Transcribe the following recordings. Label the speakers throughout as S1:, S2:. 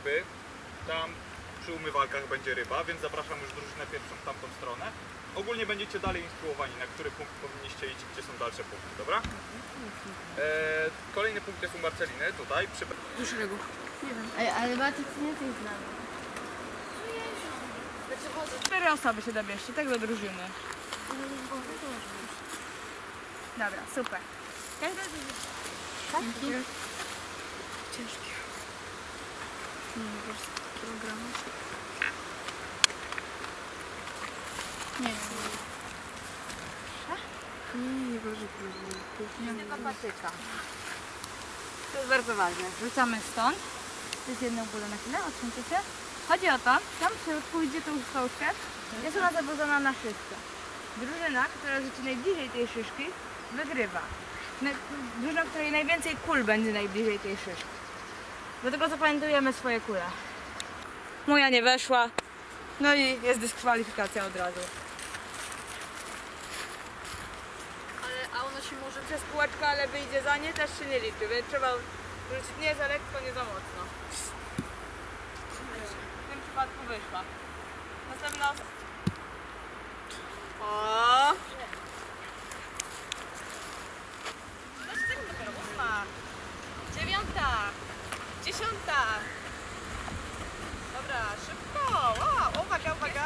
S1: ryby. Tam przy umywalkach będzie ryba, więc zapraszam już drużynę pierwszą w tamtą stronę. Ogólnie będziecie dalej instruowani, na który punkt powinniście iść, gdzie są dalsze punkty, dobra? Kolejny punkt jest u Marceliny, tutaj.
S2: Do szeregu.
S3: Nie wiem. Ale Maciek nie tej znamy.
S2: 4 osoby się dobierzcie, tak do drużyny. Dobra, super.
S3: Ciężkie. Nie, po prostu kilogramy. Nie waży kilogramów.
S2: Tylko patyka. To jest bardzo ważne. Wrzucamy stąd. To jest jedną kulę na chwilę, odsuńcie się. Chodzi o to, tam w środku idzie tą stołeczkę. Jest ona zawodzona na szyszkę. Drużyna, która rzuci najbliżej tej szyszki, wygrywa. Drużyna, której najwięcej kul będzie najbliżej tej szyszki. Dlatego zapamiętujemy swoje kule. Moja nie weszła. No i jest dyskwalifikacja od razu. A ono się może przez kółeczko, ale wyjdzie za nie, też się nie liczy, więc trzeba rzucić nie za lekko, nie za mocno. W tym przypadku wyszła. Następna osoba. O! Dopiero 8, 9, 10. Dobra, szybko! Wow, uwaga, uwaga!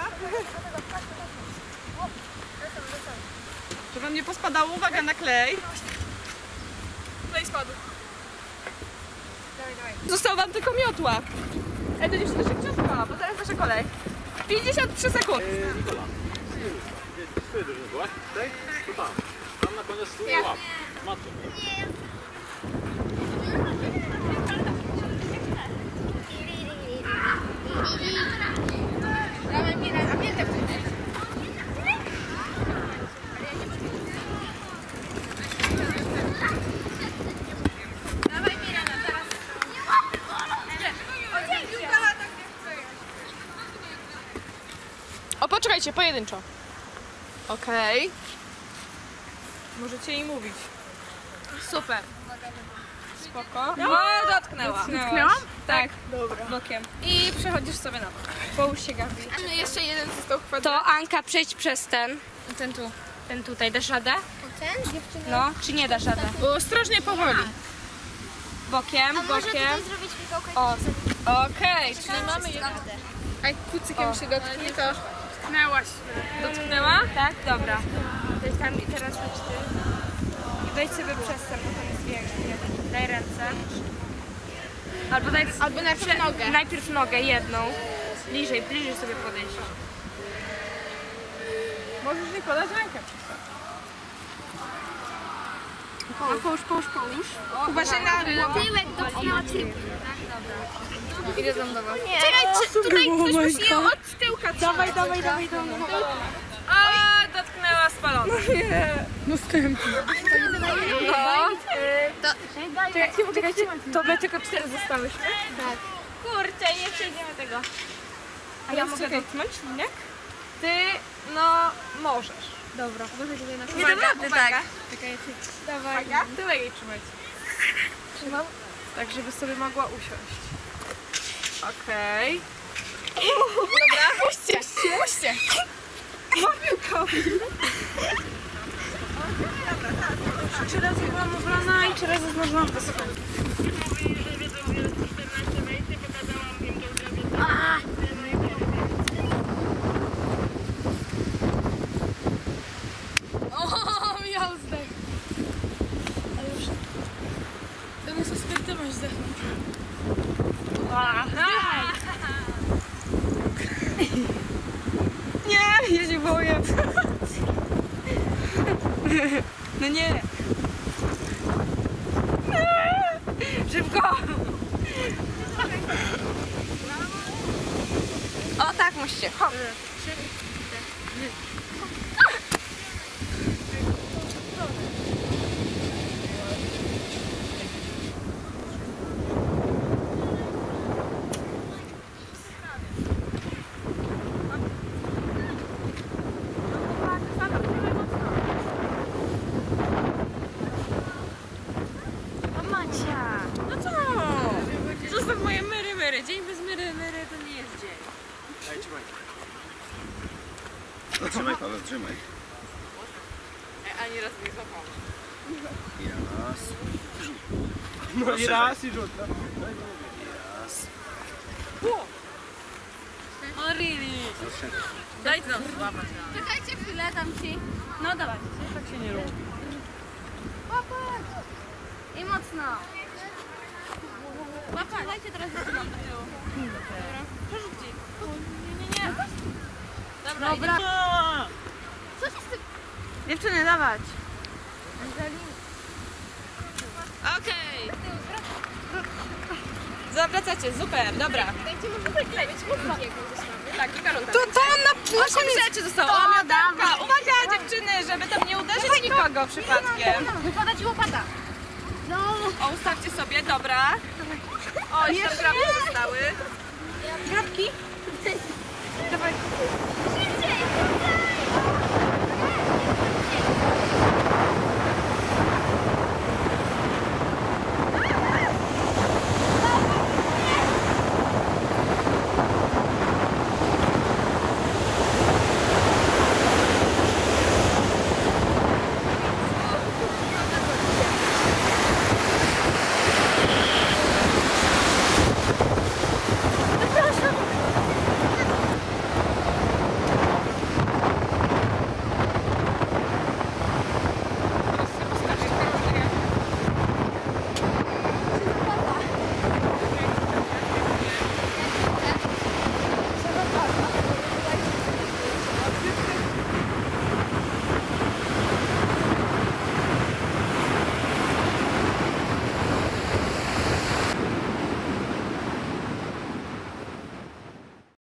S2: Żeby wam nie pospadało, uwaga na klej. Klej spadł. Został wam tylko miotła. Ej, to dziewczyny się miotła, bo teraz nasza kolej. 53 sekundy.
S1: Nikola, twoje drużyny byłaś tutaj? To tam. Tam na koniec stół łap. Matko.
S2: O, poczekajcie, pojedynczo. Okej. Możecie jej mówić. Super. Spoko. No, dotknęła. Dotknęłam? Tak. Dobra. Bokiem. I przechodzisz sobie na bok. Połóż się, Gabi. Jeszcze jeden został kwadrat.
S4: To Anka, przejdź przez ten.
S2: Ten tu.
S4: Ten tutaj. Dasz radę?
S3: Ten? Dziewczyny?
S4: No, czy nie dasz radę?
S2: Ostrożnie, powoli. Bokiem,
S3: A może
S2: bokiem.
S3: tutaj zrobić fikołkę?
S2: O, okej, czyli mamy jeden. A jak kucykiem się dotknie, to dotknęłaś. Dotknęła? Tak, dobra. To jest tam i teraz chodź ty. I wejdź sobie przez ten, bo to jest większy. Daj ręce. Albo najpierw nogę. Najpierw nogę, jedną. Bliżej sobie podejść. Możesz mi podać rękę. Połóż. Uważaj na
S3: Tyłek dotknęła tyłek.
S2: Idę za mną.
S3: Czekaj, tutaj ktoś musi ją od tyłka.
S2: Dawaj. A, dotknęła spalona. Następny. Czekajcie, to my tylko 4 zostałyśmy?
S3: Tak.
S2: Kurczę, nie przejdziemy tego. A ja mogę dotknąć, nie? Ty, no, możesz. Dobra. Nie dam rady, tak. Dawaj. Tyłek jej trzymać. Trzymam? Tak, żeby sobie mogła usiąść. Okej. Dobra, puśćcie. Mowiłką. 3 razy byłam ubrana i 3 razy zdążyłam wysokość. O, miał zdech. Ale już... To my sobie skryty masz zdechnąć. Nie, ja się boję. No nie. Szybko. O, tak musicie. Hop.
S3: Macia.
S2: No co? Zostaw moje myry. Dzień bez myry.
S5: Ale trzymaj.
S2: Ani razu nie złapałam.
S5: Raz.
S6: No i raz i rzut.
S5: Raz.
S2: O really? Daj nam złapać. Czekajcie chwilę, dam ci. No dawaj.
S6: Tak się nie robi.
S2: Łapać. I mocno. Łapać. Dajcie teraz zaczynam do tyłu. Dobra. Przerzućcie. Nie. Dobra. Dobra. Co się z tym... Dziewczyny, dawać.
S4: Okej. Zawracacie, super, dobra.
S2: Dajcie może zaklepić.
S4: Tak, kilka rund.
S2: To na
S4: 8 rzeczy zostało. O, miotełka. Uwaga dziewczyny, żeby tam nie uderzyć nikogo przypadkiem.
S2: Wypada ci łopata. No.
S4: O, ustawcie sobie, dobra. O, jeszcze tam grabki zostały.
S2: Grabki. Dawaj. Szybciej.